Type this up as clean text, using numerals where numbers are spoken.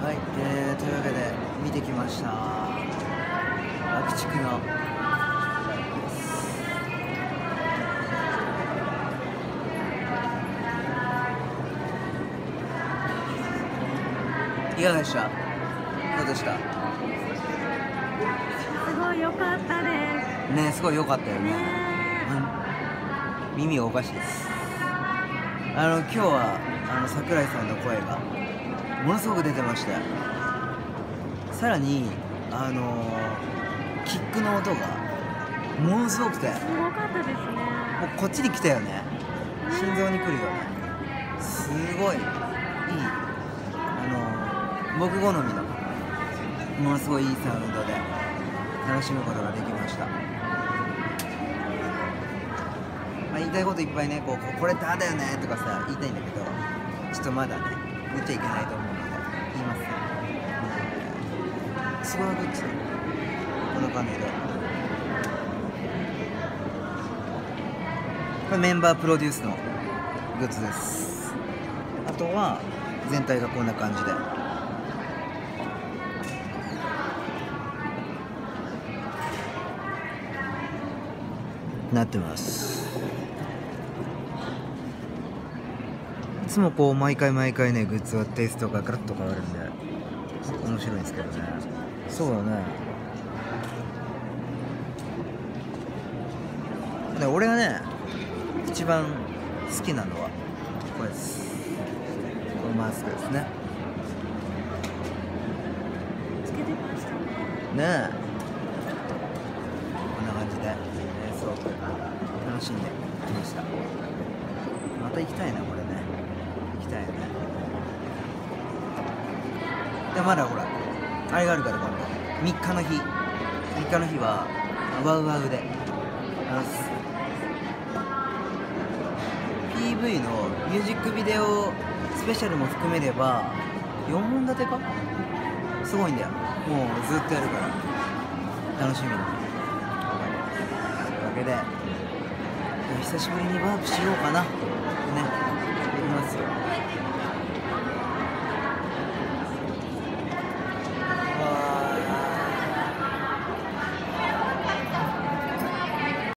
はい、というわけで見てきました爆竹のいかがでした？どうでした？ すごい良かったですね、すごい良かったよね。耳がおかしいです。今日は桜井さんの声がものすごく出てましたよ。さらにキックの音がものすごくて、 すごかったですね。 もうこっちに来たよね。心臓に来るよね。すごいいい、僕好みのものすごいいいサウンドで楽しむことができました。言いたいこといっぱいね、これだよねとかさ言いたいんだけど、ちょっとまだね言っちゃいけないと思うので言いますね。スゴログッズ、このパネル、これメンバープロデュースのグッズです。あとは全体がこんな感じでなってます。いつもこう毎回ねグッズはテイストがガラッと変わるんで面白いんですけどね。そうだね。で俺がね一番好きなのはこれです。このマスクですね。 つけてましたね。 ねえ、こんな感じで、すごく楽しんできました。また行きたいなこれね。行きたいよね。でまだほらあれがあるから、今度3日の日はワウワウでPV のミュージックビデオスペシャルも含めれば4本立てか、すごいんだよ。もうずっとやるから楽しみだ。というわけで久しぶりにワープしようかなね。やりますよ。